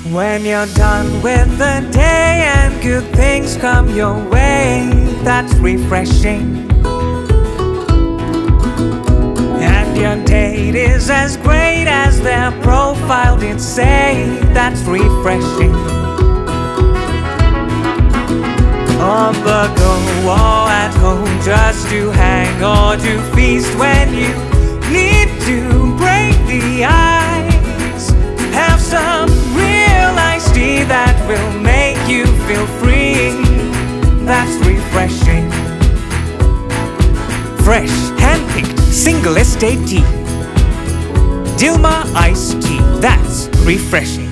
When you're done with the day and good things come your way, that's refreshing. And your date is as great as their profile did say, that's refreshing. On the go or at home, just to hang or to feast. When you need to break the ice, have some real iced tea that will make you feel free, that's refreshing. Fresh, hand-picked, single estate tea. Dilmah Iced Tea, that's refreshing.